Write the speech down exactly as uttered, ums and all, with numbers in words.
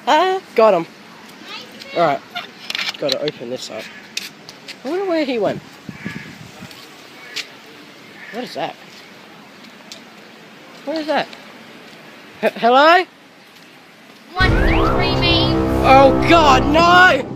Got him. Alright. Gotta open this up. I wonder where he went. What is that? What is that? H hello? One, two, three, memes. Oh god, no!